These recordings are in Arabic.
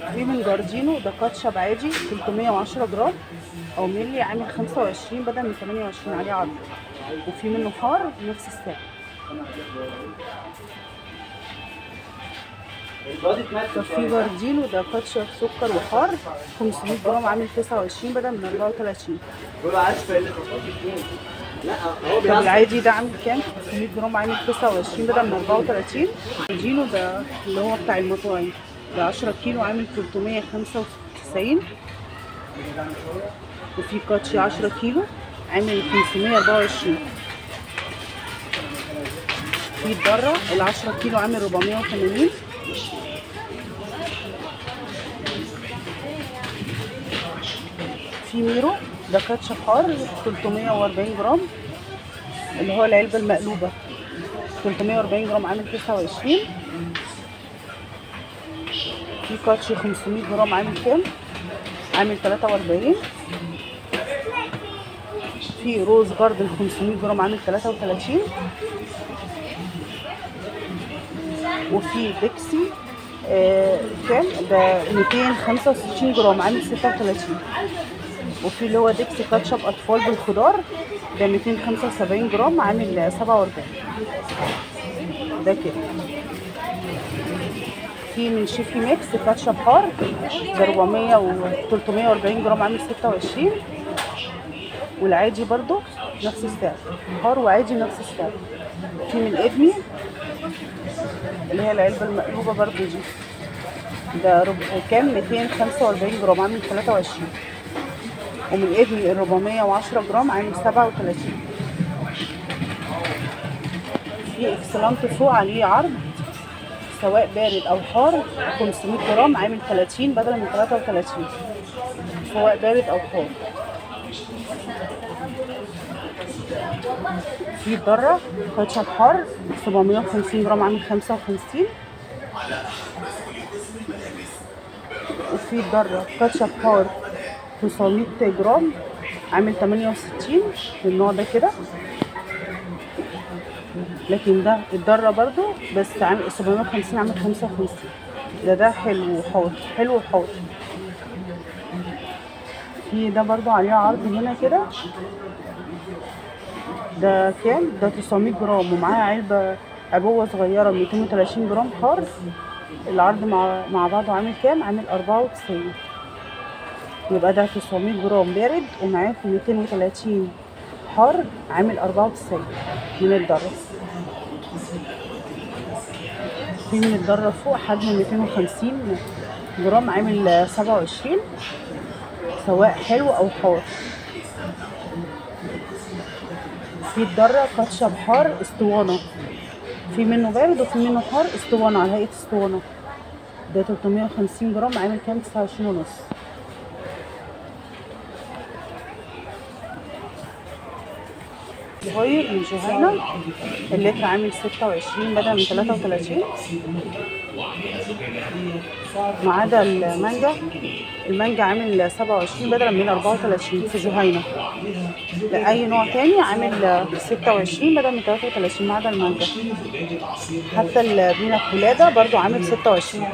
في من جاردينو ده كاتشب عادي 310 جرام او ملي، عامل 25 بدل من 28، عليه عرض. وفي منه حار نفس السعر. في جاردينو ده كاتشب سكر وحار 500 جرام، عامل 29 بدل من 34. طب العادي ده عامل كام؟ 500 جرام عامل 29 بدل من 34. جاردينو ده اللي هو بتاع المطاعم ده 10 كيلو عامل 395. وفي كاتشي 10 كيلو عامل 524. في الدرة ال 10 كيلو عامل 480. في ميرو ده كاتشب حار 340 جرام اللي هو العلبة المقلوبة 340 جرام عامل 29. في كاتشي 500 جرام عامل كام؟ عامل 43. في روز جاردن 500 جرام عامل 33. وفي ديكسي كام ده 265 جرام عامل 36. وفي اللي هو ديكسي كاتشب اطفال بالخضار ده 275 جرام عامل 47. ده كده. في من شيفي ميكس كاتشب حار ده 400 و 340 جرام عامل 26. والعادي برضو نفس السعر، حار وعادي نفس السعر. في من ادمي اللي هي العلبة المقلوبة برضو دي ده كام 245 جرام عامل 23. ومن ادمي ال 410 جرام عامل 37. في اكسلانت فوق عليه عرض سواء بارد او حار 500 جرام عامل 30 بدل من 33، سواء بارد او حار. في الدرة كاتشب حار 750 جرام عامل 55. وفي الدرة كاتشب حار 900 جرام عامل 68 النوع ده كده. لكن ده الدرة برضو بس عامل 750 عامل 55. ده حلو وحار، حلو وحار. في ده برضو عليه عرض هنا كده ده كام؟ ده 900 جرام ومعاه علبة عبوة صغيرة 230 جرام حار. العرض مع بعضه عامل كام؟ عامل 94. يبقى ده 900 جرام بارد ومعاه 230 حار عامل 94 من الدرة. في من الدرة فوق حجم 250 جرام عامل 27 سواء حلو او حار. في الدرة كاتشب حار اسطوانة، في منه بارد وفي منه حار اسطوانة على هيئة اسطوانة ده 350 جرام عامل كام؟ 29 ونص. صغير من جهينة اللتر عامل 26 بدل من 33. ما عدا المانجا عامل 27 بدل من 34 في جهينة. لأي نوع تاني عامل 26 بدل من 33 ما عدا المانجا. حتى البينا كولادا برضو عامل 26.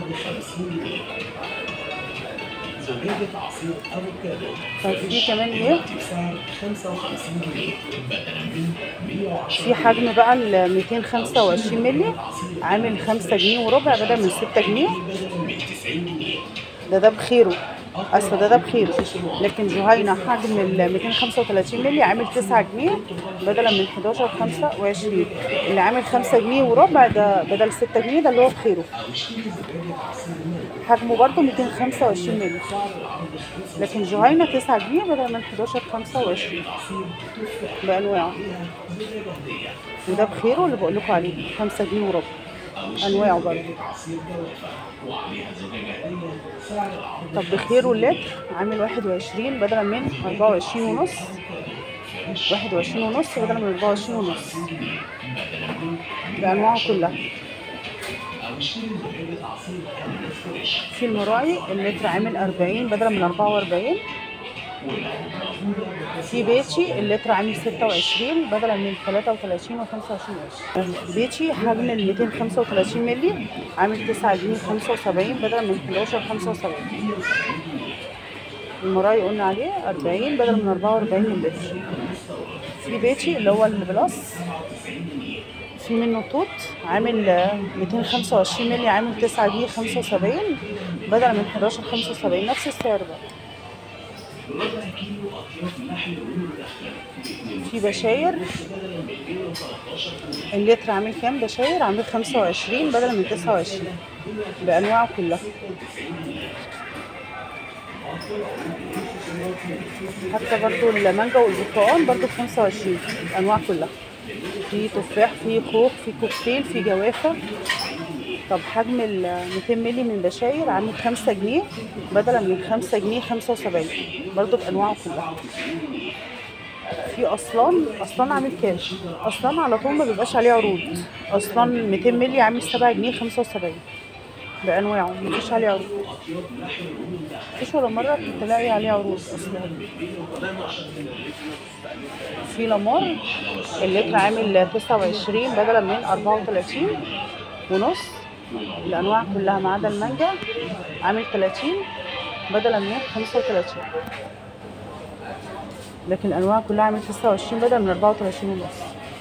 طيب في كمان ايه؟ في حجم بقى ال 225 مللي عامل 5 جنيه وربع بدل من 6 جنيه. ده بخيره، اصل ده بخيره. لكن جهينة حجم ال 235 مللي عامل 9 جنيه بدلا من 11.25. اللي عامل 5 جنيه وربع ده بدل 6 جنيه ده اللي هو بخيره. حجمه برضو 225 مللي. لكن جهينة 9 جنيه بدل من 11.25 بأنواعه. وده بخيره اللي بقول لكم عليه 5 جنيه وربع أنواعه برضو. طب بخيره اللتر عامل 21 بدلا من 24 ونص. 21 ونص بدلا من 24 ونص بأنواعه كلها. في المراعي اللتر عامل 40 بدلا من 44. في بيتشي اللتر عامل 26 بدلا من 33 و 25 قرش. بيتشي حجم ال 235 مللي عامل 9 جنيه 75 بدلا من 11 75. المراي قلنا عليه 40 بدل من 44 مللتر. في بيتشي اللي هو البلس، في منه توت عامل 225 مللي عامل 9 جنيه 75 بدل من 11 75، نفس السعر بقى. في بشاير اللتر عامل كام؟ بشاير عامل 25 بدل من 29 بانواعه كلها. حتى برضو المانجا والبرتقال برضو ب25 الانواع كلها. في تفاح، في خوخ، في كوكتيل، في جوافه. طب حجم ال 200 مللي من بشاير عامل 5 جنيه بدلا من 5 جنيه 75 برضو بانواعه كلها. في اصلان عامل كام؟ اصلان على طول ما بيبقاش عليه عروض. اصلان 200 مللي عامل 7 جنيه 75 بانواعه، مفيش عليه عروض. مفيش ولا مره كنت الاقي عليه عروض اصلا. في لامار اللتر عامل 29 بدلا من 34 ونص. الانواع كلها ما عدا المانجا عامل 30 بدلا من 35، لكن الانواع كلها عامل 29 بدل من 34 ونص.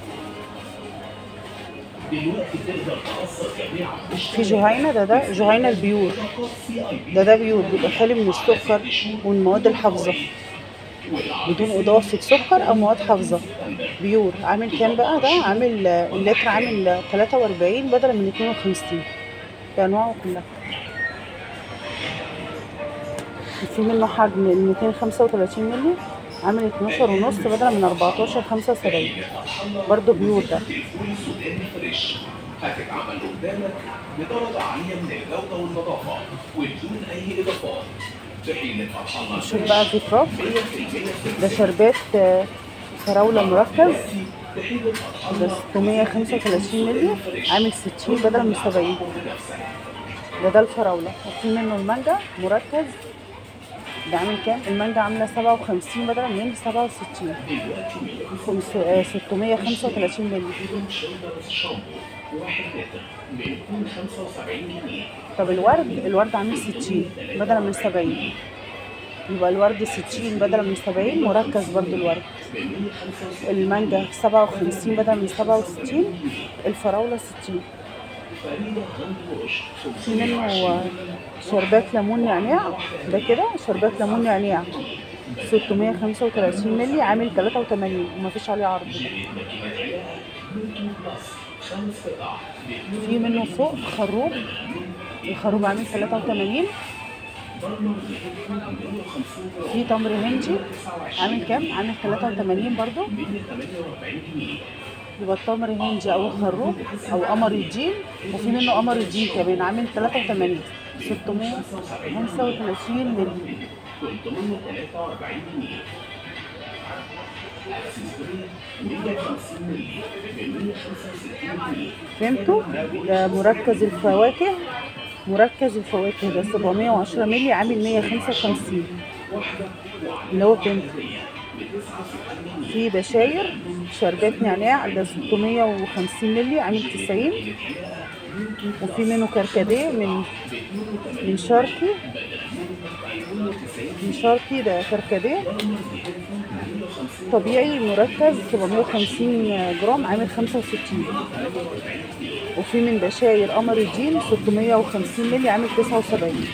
في جهينة، ده جهينة البيور، ده بيور بيبقى خالي من السكر والمواد الحافظة بدون اضافة سكر او مواد حافظة. بيور عامل كام بقى؟ ده عامل اللتر عامل 43 بدل من 52 بانواعه كلها. في منه حجم ال 235 مللي عامل 12 ونص بدلا من 14 75 برضو بيور. ده هتتعمل قدامك بدرجة عالية من الجودة والنظافة وبدون أي إضافات. شوف بقى في فراخ، ده شربات فراولة مركز، ده 635 مللي عامل 60 بدلا من 70. ده الفراولة. وفي منه المانجا مركز، ده عامل كام؟ المانجا عامله 57 بدلا من 67 635 مللي. طب الورد عامل 60 بدلا من 70، يبقى الورد 60 بدلا من 70 مركز برضو الورد. المانجا 57 بدلا من 67، الفراولة 60. في منه شربات ليمون نعناع، ده كده شربات ليمون نعناع 635 مللي عامل 83 ومفيش عليه عرض. في منه فوق خروب، الخروب عامل 83. في تمر هندي عامل كام؟ عامل 83 برضو. يبقى التمر هندي او الخروب او قمر الدين، وفي منه قمر الدين كمان عامل 83 635 مللي. فهمتوا؟ ده مركز الفواكه، ده 710 مللي عامل 155 اللي هو فهمتوا. في بشاير شربات نعناع، ده 650 مللي عامل 90. وفي منه كركديه من شاركي، ده كركديه طبيعي مركز 750 جرام عامل 65. وفي من بشاير قمر الدين 650 مللي عامل 79.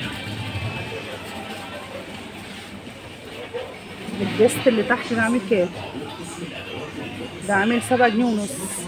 الدست اللي تحت ده عامل كام؟ ده عامل 7 جنيه ونص.